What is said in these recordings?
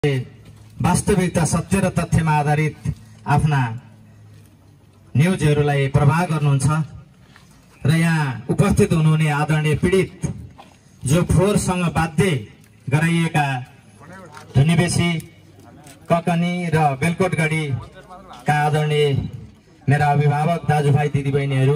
वास्तविकता सत्य र तथ्यमा आधारित आफ्ना न्युजहरूलाई प्रवाह गर्नुहुन्छ र यहाँ उपस्थित हुनुहुने आदरणीय पीडित जो फोहोरसँग बाध्य गराइएका धुनीबेसी ककनी र बेलकोटगढीका आदरणीय मेरा अभिभावक दाजुभाइ दिदीबहिनीहरू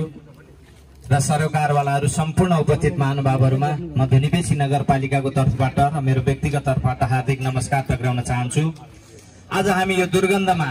र सरोकारवालाहरू सम्पूर्ण उपस्थित महानुभावहरूमा म धुनीबेसी नगरपालिकाको तर्फबाट र मेरो व्यक्तिगत तर्फबाट हार्दिक नमस्कार टक्राउन चाहन्छु। आज हामी यो दुर्गन्धमा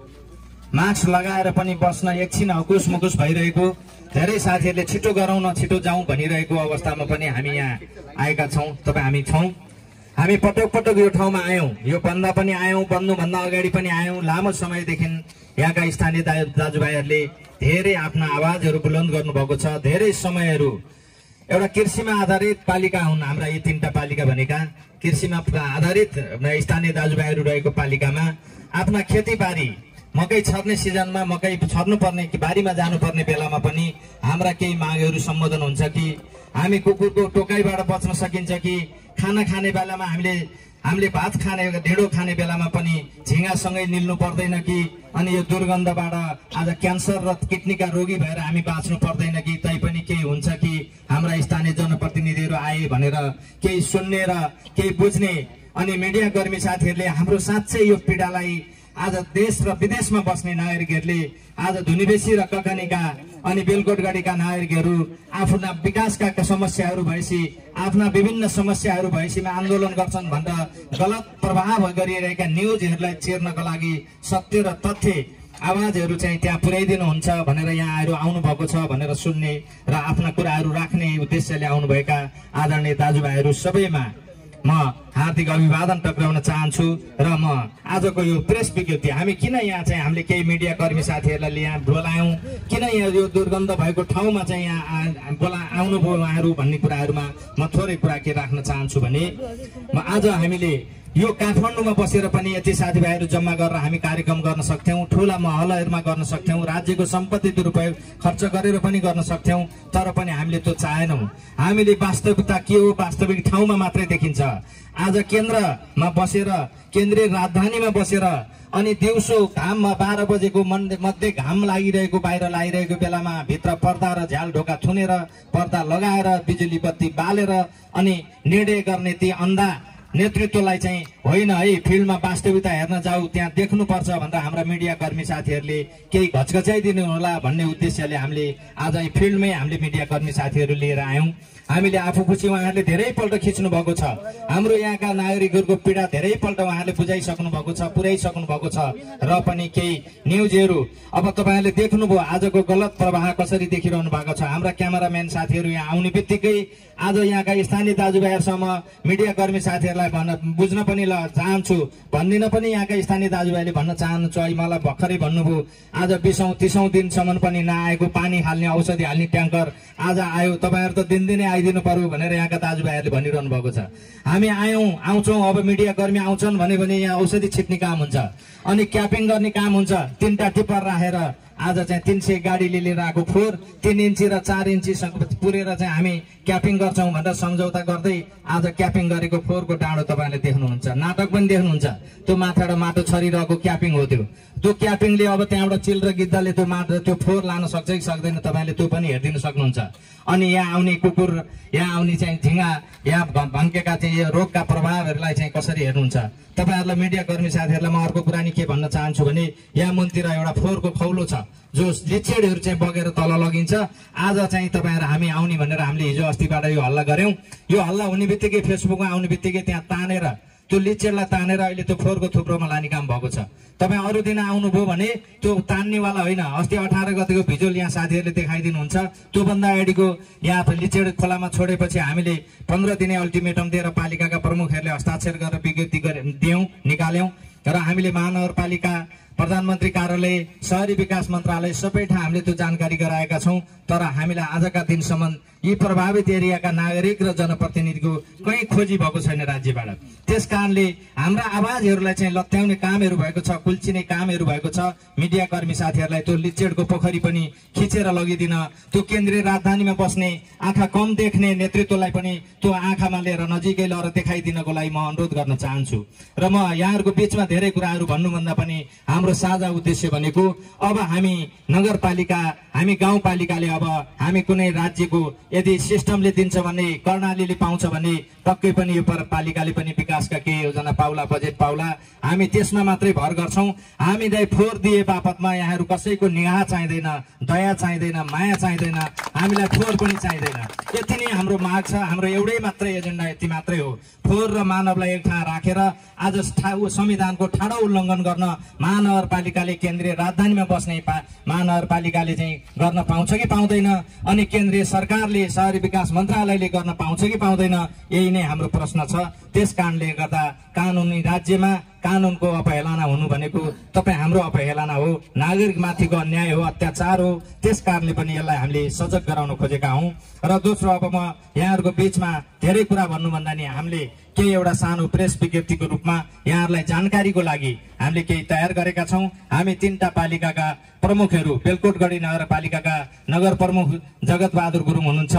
मास्क लगाएर पनि बस्न एकछिन हकुस मुकुस भइरहेको, धेरै साथीहरूले छिटो गरौँ न छिटो जाउँ भनिरहेको अवस्थामा पनि हामी यहाँ आएका छौँ। तपाईँ हामी छौँ। हामी पटक पटक यो ठाउँमा आयौँ, यो बन्दा पनि आयौँ, बन्नुभन्दा अगाडि पनि आयौँ। लामो समयदेखि यहाँका स्थानीय दाजुभाइहरूले धेरै आफ्ना आवाजहरू बुलन्द गर्नुभएको छ। धेरै समयहरू एउटा कृषिमा आधारित पालिका हुन् हाम्रा यी तीनटा पालिका भनेका। कृषिमा आधारित स्थानीय दाजुभाइहरू रहेको पालिकामा आफ्ना खेतीबारी मकै छर्ने सिजनमा मकै छर्नु पर्ने कि बारीमा जानुपर्ने बेलामा पनि हाम्रा केही मागहरू सम्बोधन हुन्छ कि हामी कुकुरको टोकाइबाट बच्न सकिन्छ कि खाना खाने बेलामा हामीले भात खाने ढेँडो खाने बेलामा पनि झिँगासँगै निल्नु पर्दैन कि, अनि यो दुर्गन्धबाट आज क्यान्सर र किडनीका रोगी भएर हामी बाँच्नु पर्दैन कि, तैपनि केही हुन्छ कि हाम्रा स्थानीय जनप्रतिनिधिहरू आए भनेर केही सुन्ने र केही बुझ्ने अनि मिडिया कर्मी साथीहरूले हाम्रो साँच्चै यो पीडालाई आज देश र विदेशमा बस्ने नागरिकहरूले आज धुनीबेसी र ककनीका अनि बेलकोटगढीका नागरिकहरू आफ्ना विकासका समस्याहरू भएपछि आफ्ना विभिन्न समस्याहरू भएपछिमा आन्दोलन गर्छन् भनेर गलत प्रभाव गरिरहेका न्युजहरूलाई चेर्नको लागि सत्य र तथ्य आवाजहरू चाहिँ त्यहाँ पुर्याइदिनुहुन्छ भनेर यहाँहरू आउनुभएको छ भनेर सुन्ने र आफ्ना कुराहरू राख्ने उद्देश्यले आउनुभएका आदरणीय दाजुभाइहरू सबैमा म हार्दिक अभिवादन टक्राउन चाहन्छु। र म आजको यो प्रेस विज्ञप्ति हामी किन यहाँ चाहिँ हामीले केही मिडिया कर्मी साथीहरूलाई यहाँ बोलायौँ, किन यहाँ यो दुर्गन्ध भएको ठाउँमा चाहिँ यहाँ आउनुभयो उहाँहरू भन्ने कुराहरूमा म थोरै कुरा के राख्न चाहन्छु भने म आज हामीले यो काठमाडौँमा बसेर पनि यति साथीभाइहरू जम्मा गरेर हामी कार्यक्रम गर्न सक्थ्यौँ, ठुला महलहरूमा गर्न सक्थ्यौँ, राज्यको सम्पत्ति दुरुपयोग खर्च गरेर पनि गर्न सक्थ्यौँ, तर पनि हामीले त्यो चाहेनौँ। हामीले वास्तविकता के हो वास्तविक ठाउँमा मात्रै देखिन्छ। आज केन्द्रमा बसेर केन्द्रीय राजधानीमा बसेर अनि दिउँसो घाममा 12 बजेको मध्ये घाम लागिरहेको बाहिर लागिरहेको बेलामा भित्र पर्दा र झ्याल ढोका थुनेर पर्दा लगाएर बिजुली बत्ती बालेर अनि निर्णय गर्ने ती अन्धा नेतृत्वलाई चाहिँ होइन है फिल्डमा वास्तविकता हेर्न जाऊ त्यहाँ देख्नुपर्छ भनेर हाम्रा मिडिया कर्मी साथीहरूले केही घचघचाइदिनु होला भन्ने उद्देश्यले हामीले आज फिल्डमै हामीले मिडिया कर्मी साथीहरू लिएर आयौँ। हामीले आफूपछि उहाँहरूले धेरैपल्ट खिच्नु भएको छ, हाम्रो यहाँका नागरिकहरूको पीडा धेरैपल्ट उहाँहरूले बुझाइसक्नु भएको छ, पुर्याइसक्नु भएको छ र पनि केही न्युजहरू अब तपाईँहरूले देख्नुभयो आजको गलत प्रवाह कसरी देखिरहनु भएको छ। हाम्रा क्यामेराम्यान साथीहरू यहाँ आउने बित्तिकै आज यहाँका स्थानीय दाजुभाइहरूसम्म मिडिया कर्मी साथीहरूलाई बुझ्न पनि चाहन्छु, भन्दिन पनि यहाँका स्थानीय दाजुभाइले भन्न चाहन्छु। है मलाई भर्खरै भन्नुभयो आज 20औं 30औं दिनसम्म पनि नआएको पानी हाल्ने औषधि हाल्ने ट्याङ्कर आज आयो, तपाईँहरू त दिनदिनै आइदिनु पर्यो भनेर यहाँका दाजुभाइहरूले भनिरहनु भएको छ। हामी आउँछौँ अब मिडिया कर्मी आउँछन् भने यहाँ औषधि छिट्ने काम हुन्छ अनि क्यापिङ गर्ने काम हुन्छ। 3टा टिप्पर राखेर आज चाहिँ 300 गाडीले लिएर आएको फोहोर 3 इन्ची र 4 इन्ची पुरेर चाहिँ हामी क्यापिङ गर्छौँ भनेर सम्झौता गर्दै आज क्यापिङ गरेको फोहोरको डाँडो तपाईँले देख्नुहुन्छ, नाटक पनि देख्नुहुन्छ। त्यो माथाबाट माटो छरिरहेको क्यापिङ हो त्यो क्यापिङले अब त्यहाँबाट चिल र गिद्धाले त्यो फोहोर लान सक्छ कि सक्दैन तपाईँले त्यो पनि हेरिदिन सक्नुहुन्छ। अनि यहाँ आउने कुकुर यहाँ आउने चाहिँ झिँगा यहाँ भन्केका चाहिँ यो रोगका प्रभावहरूलाई चाहिँ कसरी हेर्नुहुन्छ तपाईँहरूलाई मिडिया कर्मी साथीहरूलाई म अर्को कुरा नि के भन्न चाहन्छु भने यहाँ मुनतिर एउटा फोहोरको खौलो छ जो लिचेडहरू चाहिँ बगेर तल लगिन्छ। आज चाहिँ तपाईँहरू हामी आउने भनेर हामीले हिजो अस्तिबाट यो हल्ला गऱ्यौँ। यो हल्ला हुने बित्तिकै फेसबुकमा आउने बित्तिकै त्यहाँ तानेर त्यो लिचेडलाई तानेर अहिले त्यो फोहोरको थुप्रोमा लाने काम भएको छ। तपाईँ अरू दिन आउनुभयो भने त्यो तान्नेवाला होइन, अस्ति 18 गतेको भिजुअल यहाँ साथीहरूले देखाइदिनुहुन्छ। त्योभन्दा अगाडिको यहाँ लिचेड खोलामा छोडेपछि हामीले 15 दिने अल्टिमेटम दिएर पालिकाका प्रमुखहरूले हस्ताक्षर गरेर विज्ञप्ति निकाल्यौँ र हामीले महानगरपालिका प्रधानमन्त्री कार्यालय, शहरी विकास मन्त्रालय सबै ठाउँ हामीले त्यो जानकारी गराएका छौँ। तर हामीलाई आजका दिनसम्म यी प्रभावित एरियाका नागरिक र जनप्रतिनिधिको कहीँ खोजी भएको छैन राज्यबाट। त्यस कारणले हाम्रा आवाजहरूलाई चाहिँ लत्याउने कामहरू भएको छ, कुल्चिने कामहरू भएको छ। मिडिया कर्मी साथीहरूलाई त्यो लिचेडको पोखरी पनि खिचेर लगिदिन, त्यो केन्द्रीय राजधानीमा बस्ने आँखा कम देख्ने नेतृत्वलाई पनि त्यो आँखामा लिएर नजिकै लगेर देखाइदिनको लागि म अनुरोध गर्न चाहन्छु। र म यहाँहरूको बिचमा धेरै कुराहरू भन्नुभन्दा पनि हाम्रो साझा उद्देश्य भनेको अब हामी नगरपालिका, हामी गाउँपालिकाले अब हामी कुनै राज्यको यदि सिस्टमले दिन्छ भने, कर्णालीले पाउँछ भने पक्कै पनि यो पालिकाले पनि विकासका केही योजना पाउला, बजेट पाउला। हामी त्यसमा मात्रै भर गर्छौँ। हामीलाई फोहोर दिए बापतमा यहाँहरू कसैको निगाह चाहिँदैन, दया चाहिँदैन, माया चाहिँदैन, हामीलाई फोहोर पनि चाहिँदैन। यति नै हाम्रो माग छ। हाम्रो एउटै मात्रै एजेन्डा यति मात्रै हो, फोहोर र मानवलाई एक ठाउँ राखेर आज संविधानको ठाडो उल्लङ्घन गर्न महानगरपालिकाले, केन्द्रीय राजधानीमा बस्ने महानगरपालिकाले चाहिँ गर्न पाउँछ कि पाउँदैन, अनि केन्द्रीय सरकारले, शहरी विकास मन्त्रालयले गर्न पाउँछ कि पाउँदैन, यही नै हाम्रो प्रश्न छ। त्यस कारणले गर्दा कानुनी राज्यमा कानुनको अपहेलना हुनु भनेको तपाईँ हाम्रो अपहेलना हो, नागरिकमाथिको अन्याय हो, अत्याचार हो। त्यस कारणले पनि यसलाई हामीले सजग गराउन खोजेका हौँ। र दोस्रो, अब म यहाँहरूको बिचमा धेरै कुरा भन्नुभन्दा नि हामीले केही एउटा सानो प्रेस विज्ञप्तिको रूपमा यहाँहरूलाई जानकारीको लागि हामीले केही तयार गरेका छौँ। हामी 3टा पालिकाका प्रमुखहरू, बेलकोटगढी नगरपालिकाका नगर प्रमुख जगतबहादुर गुरुङ हुनुहुन्छ,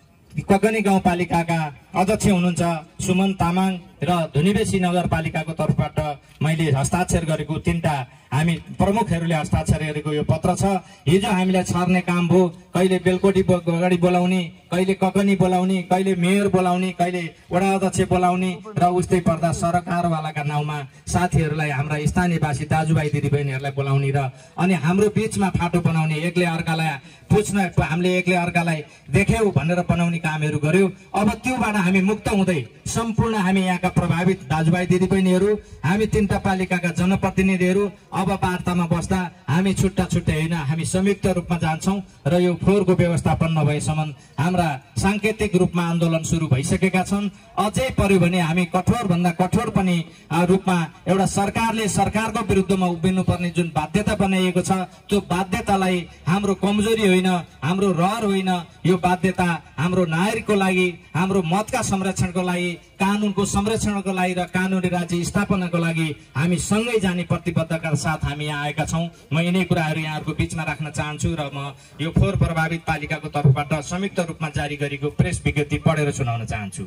ककनी गाउँपालिकाका अध्यक्ष हुनुहुन्छ सुमन तामाङ, र धुनीबेसी नगरपालिकाको तर्फबाट मैले हस्ताक्षर गरेको 3टा हामी प्रमुखहरूले हस्ताक्षर गरेको यो पत्र छ। हिजो हामीलाई छर्ने काम भयो, कहिले बेलकोटी अगाडि बोलाउने, कहिले ककनी बोलाउने, कहिले मेयर बोलाउने, कहिले वडा अध्यक्ष बोलाउने, र उस्तै पर्दा सरकारवालाका नाउँमा साथीहरूलाई, हाम्रा स्थानीयवासी दाजुभाइ दिदीबहिनीहरूलाई बोलाउने र अनि हाम्रो बिचमा फाटो बनाउने, एकले अर्कालाई पुछ्न, हामीले एकले अर्कालाई देख्यौ भनेर बनाउने कामहरू गर्यो। अब त्योबाट हामी मुक्त हुँदै सम्पूर्ण हामी यहाँका प्रभावित दाजुभाइ दिदीबहिनीहरू, हामी 3टा पालिकाका जनप्रतिनिधिहरू अब वार्तामा बस्दा हामी छुट्टा छुट्टै होइन, हामी संयुक्त रूपमा जान्छौँ। र यो फोहोरको व्यवस्थापन नभएसम्म हाम्रा साङ्केतिक रूपमा आन्दोलन सुरु भइसकेका छन्। अझै पर्यो भने हामी कठोर भन्दा कठोर पनि रूपमा एउटा सरकारले सरकारको विरुद्धमा उभिनुपर्ने जुन बाध्यता बनाइएको छ, त्यो बाध्यतालाई हाम्रो कमजोरी होइन, हाम्रो रहर होइन, यो बाध्यता हाम्रो नागरिकको लागि, हाम्रो मतका संरक्षणको लागि, कानुनको संरक्षणको लागि र कानुनी राज्य स्थापनाको लागि हामी सँगै जाने प्रतिबद्धताका साथ हामी यहाँ आएका छौँ। म यिनै कुराहरू यहाँहरूको बिचमा राख्न चाहन्छु र म यो फोहोर प्रभावित पालिकाको तर्फबाट संयुक्त रूपमा जारी गरेको प्रेस विज्ञप्ति पढेर सुनाउन चाहन्छु।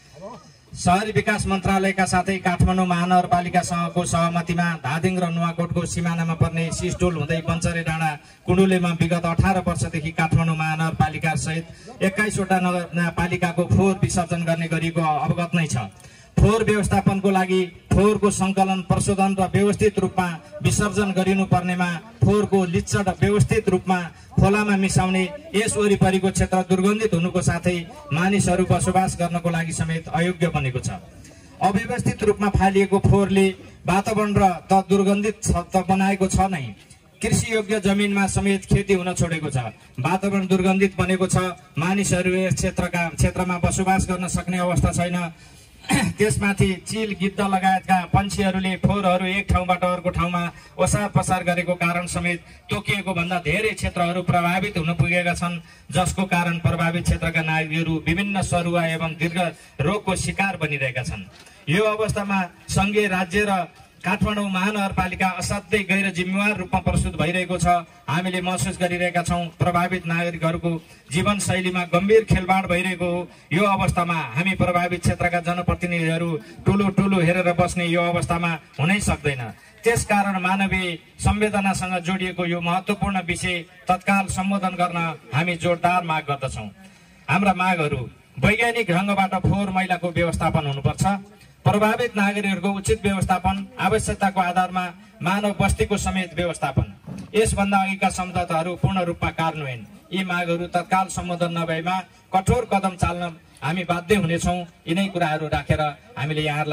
शहरी विकास मन्त्रालयका साथै काठमाडौँ महानगरपालिकासँगको सहमतिमा धादिङ र नुवाकोटको सिमानामा पर्ने सिस्टोल हुँदै बन्चरे डाँडा कुण्डुलेमा विगत 18 वर्षदेखि काठमाडौँ महानगरपालिका सहित 21वटा नगरपालिकाको फोहोर विसर्जन गर्ने गरिएको अवगत नै छ। फोहोर व्यवस्थापनको लागि फोहोरको सङ्कलन, प्रशोधन र व्यवस्थित रूपमा विसर्जन गरिनुपर्नेमा फोहोरको लिच्चड व्यवस्थित रूपमा खोलामा मिसाउने, यस वरिपरिको क्षेत्र दुर्गन्धित हुनुको साथै मानिसहरू बसोबास गर्नको लागि समेत अयोग्य बनेको छ। अव्यवस्थित रूपमा फालिएको फोहोरले वातावरण र त दुर्गन्धित त बनाएको छ नै, कृषि योग्य जमिनमा समेत खेती हुन छोडेको छ, वातावरण दुर्गन्धित बनेको छ, मानिसहरू यस क्षेत्रमा बसोबास गर्न सक्ने अवस्था छैन। त्यसमाथि चिल, गिद्ध लगायतका पन्छीहरूले फोहोरहरू एक ठाउँबाट अर्को ठाउँमा ओसार पसार गरेको कारण समेत तोकिएको भन्दा धेरै क्षेत्रहरू प्रभावित हुन पुगेका छन्, जसको कारण प्रभावित क्षेत्रका नागरिकहरू विभिन्न सरुवा एवं दीर्घ रोगको शिकार बनिरहेका छन्। यो अवस्थामा संघीय, राज्य र काठमाडौँ महानगरपालिका असाध्यै गैर जिम्मेवार रूपमा प्रस्तुत भइरहेको छ। हामीले महसुस गरिरहेका छौँ प्रभावित नागरिकहरूको जीवनशैलीमा गम्भीर खेलवाड भइरहेको हो। यो अवस्थामा हामी प्रभावित क्षेत्रका जनप्रतिनिधिहरू टुलु हेरेर बस्ने यो अवस्थामा हुनै सक्दैन। त्यसकारण मानवीय संवेदनासँग जोडिएको यो महत्त्वपूर्ण विषय तत्काल सम्बोधन गर्न हामी जोरदार माग गर्दछौँ। हाम्रा मागहरू: वैज्ञानिक ढङ्गबाट फोहोर मैलाको व्यवस्थापन हुनुपर्छ, प्रभावित नागरिकहरूको उचित व्यवस्थापन, आवश्यकताको आधारमा मानव बस्तीको समेत व्यवस्थापन, यसभन्दा अघिका सम्झौताहरू पूर्ण रूपमा कार्यान्वयन। यी मागहरू तत्काल सम्बोधन नभएमा कठोर कदम चाल्न हामी बाध्य हुनेछौँ। यिनै कुराहरू राखेर हामीले यहाँहरूलाई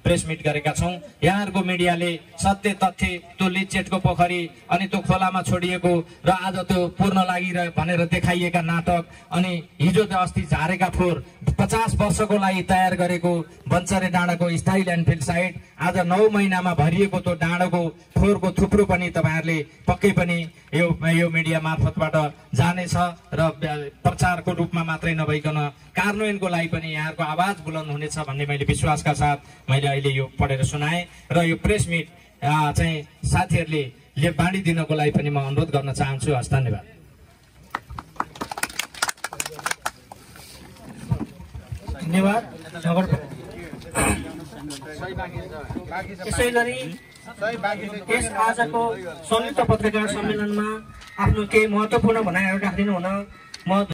प्रेस मिट गरेका छौँ। यहाँहरूको मिडियाले सत्य तथ्य त्यो लिचेटको पोखरी अनि त्यो खोलामा छोडिएको र आज त्यो पूर्ण लागिरह्यो भनेर देखाइएका नाटक अनि हिजो अस्ति झारेका फोहोर 50 वर्षको लागि तयार गरेको बन्चरे डाँडाको स्थायी ल्यान्डफिल साइट आज 9 महिनामा भरिएको त्यो डाँडाको फोहोरको थुप्रो पनि तपाईँहरूले पक्कै पनि यो मिडिया मार्फतबाट जानेछ र प्रचारको रूपमा मात्रै नभइकन कार्यान्वयनको लागि पनि यहाँहरूको आवाज बुलन्द हुनेछ भन्ने मैले विश्वासका साथ मैले अहिले यो पढेर सुनाएँ र यो प्रेस मिट चाहिँ साथीहरूले बाँडिदिनको लागि पनि म अनुरोध गर्न चाहन्छु। हस्, धन्यवाद। धन्यवाद। यसै गरी यस आजको संयुक्त पत्रकार सम्मेलनमा आफ्नो केही महत्त्वपूर्ण भनाइहरू राखिदिनु हुन म